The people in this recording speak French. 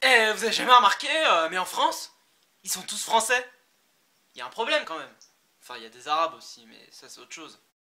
Eh, vous avez jamais remarqué, mais en France, ils sont tous français. Il y a un problème quand même. Enfin, il y a des arabes aussi, mais ça c'est autre chose.